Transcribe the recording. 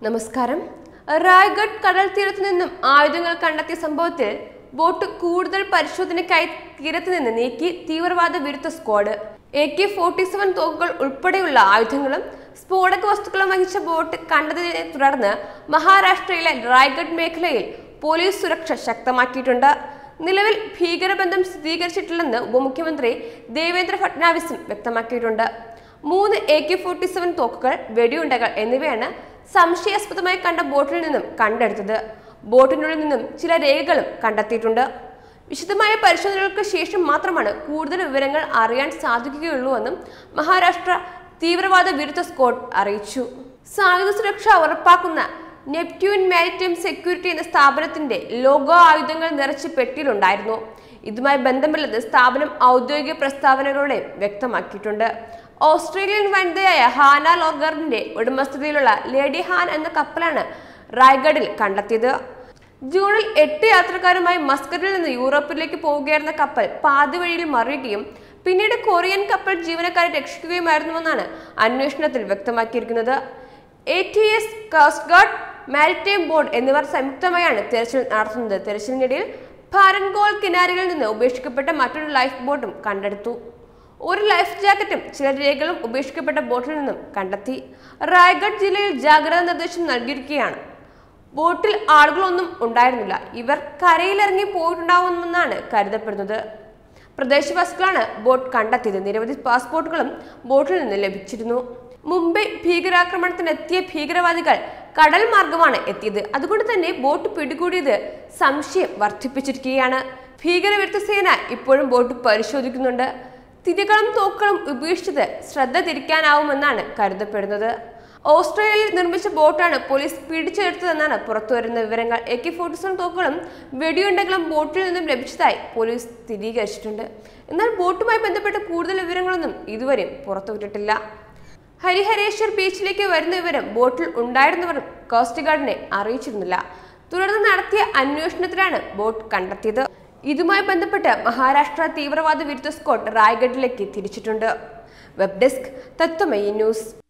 നമസ്കാരം. റായ്ഗഡ് കടൽ തീരത്ത് നിന്നും ആയുധങ്ങൾ കണ്ടെത്തിയ സംഭവത്തിൽ ബോട്ട് കൂടുതൽ പരിശോധനയ്ക്കായി തീരത്ത് നിന്ന് നീക്കി തീവ്രവാദ വിരുദ്ധ സ്ക്വാഡ്. AK-47 തോക്കുകൾ ഉൾപ്പെടെയുള്ള ആയുധങ്ങളും സ്ഫോടക വസ്തുക്കളും വഹിച്ച ബോട്ട് കണ്ടതിനെ തുടർന്ന് മഹാരാഷ്ട്രയിലെ റായ്ഗഡ് മേഖലയിൽ പോലീസ് സുരക്ഷ ശക്തമാക്കിയിട്ടുണ്ട്. നിലവിൽ ഭീകരബന്ധം സ്ഥിരീകരിച്ചിട്ടില്ലെന്ന് ഉപമുഖ്യമന്ത്രി ദേവേന്ദ്ര ഫട്നാവിസും വ്യക്തമാക്കിയിട്ടുണ്ട്. 3 AK-47 തോക്കുകൾ, വെടിയുണ്ടകൾ എന്നിവയാണ് സംശയാസ്പദമായി കണ്ട ബോട്ടിൽ നിന്നും കണ്ടെടുത്തത്. ബോട്ടിനുള്ളിൽ നിന്നും ചില രേഖകളും കണ്ടെത്തിയിട്ടുണ്ട്. വിശദമായ പരിശോധനകൾക്ക് ശേഷം മാത്രമാണ് കൂടുതൽ വിവരങ്ങൾ അറിയാൻ സാധിക്കുകയുള്ളൂവെന്നും മഹാരാഷ്ട്ര തീവ്രവാദ വിരുദ്ധ സ്ക്വാഡ് അറിയിച്ചു. സായുധ സുരക്ഷ ഉറപ്പാക്കുന്ന നെപ്റ്റ്യൂൺ മാരിടൈം സെക്യൂരിറ്റി എന്ന സ്ഥാപനത്തിന്റെ ലോഗോ ആയുധങ്ങൾ നിറച്ച് പെട്ടിയിലുണ്ടായിരുന്നു. ഇതുമായി ബന്ധമില്ലെന്ന് സ്ഥാപനം ഔദ്യോഗിക പ്രസ്താവനകളോടെ വ്യക്തമാക്കിയിട്ടുണ്ട്. ഓസ്ട്രേലിയൻ വനിതയായ ഹാന ലോഗറിന്റെ ഉടമസ്ഥതയിലുള്ള ലേഡി ഹാൻ എന്ന കപ്പലാണ് റായ്ഗഡിൽ കണ്ടെത്തിയത്. ജൂണിൽ 8 യാത്രക്കാരുമായി മസ്കറ്റിൽ നിന്ന് യൂറോപ്പിലേക്ക് പോവുകയായിരുന്ന കപ്പൽ പാതി വഴിയിൽ മറിയുകയും പിന്നീട് കൊറിയൻ കപ്പൽ ജീവനക്കാരെ രക്ഷിക്കുകയുമായിരുന്നുവെന്നാണ് അന്വേഷണത്തിൽ വ്യക്തമാക്കിയിരിക്കുന്നത്. ATS, coast guard, maritime board എന്നിവർ സംയുക്തമായാണ് തെരച്ചിൽ നടത്തുന്നത്. തെരച്ചിലിനിടയിൽ ഭാരൻഗോൾ കിനാരയിൽ നിന്ന് ഉപേക്ഷിക്കപ്പെട്ട മറ്റൊരു ലൈഫ് ബോട്ടും കണ്ടെടുത്തു. ഒരു ലൈഫ് ജാക്കറ്റും ചില രേഖകളും ഉപേക്ഷിക്കപ്പെട്ട ബോട്ടിൽ നിന്നും കണ്ടെത്തി. റായ്ഗഡ് ജില്ലയിൽ ജാഗ്രതാ നിർദ്ദേശം നൽകിയിരിക്കുകയാണ്. ബോട്ടിൽ ആളുകളൊന്നും ഉണ്ടായിരുന്നില്ല. ഇവർ കരയിലിറങ്ങി പോയിട്ടുണ്ടാവുമെന്നാണ് കരുതപ്പെടുന്നത്. പ്രദേശവാസികളാണ് ബോട്ട് കണ്ടെത്തിയത്. നിരവധി പാസ്പോർട്ടുകളും ബോട്ടിൽ നിന്ന് ലഭിച്ചിരുന്നു. മുംബൈ ഭീകരാക്രമണത്തിനെത്തിയ ഭീകരവാദികൾ കടൽ മാർഗമാണ് എത്തിയത്. അതുകൊണ്ട് തന്നെ ബോട്ട് പിടികൂടിയത് സംശയം വർദ്ധിപ്പിച്ചിരിക്കുകയാണ്. ഭീകരവിരുദ്ധ സേന ഇപ്പോഴും ബോട്ട് പരിശോധിക്കുന്നുണ്ട്. തിരികളും തോക്കുകളും ഉപേക്ഷിച്ചത് ശ്രദ്ധ തിരിക്കാനാവുമെന്നാണ് കരുതപ്പെടുന്നത്. ഓസ്ട്രേലിയയിൽ നിർമ്മിച്ച ബോട്ടാണ് പോലീസ് പിടിച്ചെടുത്തതെന്നാണ് പുറത്തുവരുന്ന വിവരങ്ങൾ. AK-47 തോക്കുകളും വെടിയുണ്ടകളും ബോട്ടിൽ നിന്നും ലഭിച്ചതായി പോലീസ് സ്ഥിരീകരിച്ചിട്ടുണ്ട്. എന്നാൽ ബോട്ടുമായി ബന്ധപ്പെട്ട കൂടുതൽ വിവരങ്ങളൊന്നും ഇതുവരെ പുറത്തുവിട്ടിട്ടില്ല. ഹരിഹരേശ്വർ ബീച്ചിലേക്ക് വരുന്ന വിവരം ബോട്ടിൽ ഉണ്ടായിരുന്നവർ കോസ്റ്റ് ഗാർഡിനെ അറിയിച്ചിരുന്നില്ല. തുടർന്ന് നടത്തിയ അന്വേഷണത്തിലാണ് ബോട്ട് കണ്ടെത്തിയത്. ഇതുമായി ബന്ധപ്പെട്ട് മഹാരാഷ്ട്ര തീവ്രവാദ വിരുദ്ധ സ്ക്വാഡ് റായ്ഗഡിലേക്ക് തിരിച്ചിട്ടുണ്ട്. Web desk Tatwamayi news.